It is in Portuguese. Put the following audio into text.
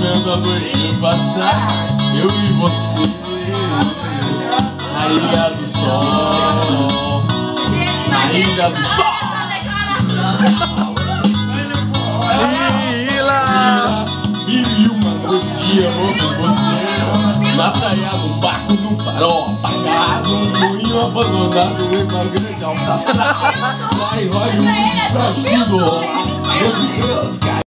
vendo a noite passar, eu e você, na Ilha do Sol, na Ilha do Sol. Mil e uma noites de amor com você, na praia, no barco, no farol apagado, no moinho abandonado, em uma grande alta. Vai, vai, pra tudo rolar, meu Deus, cara.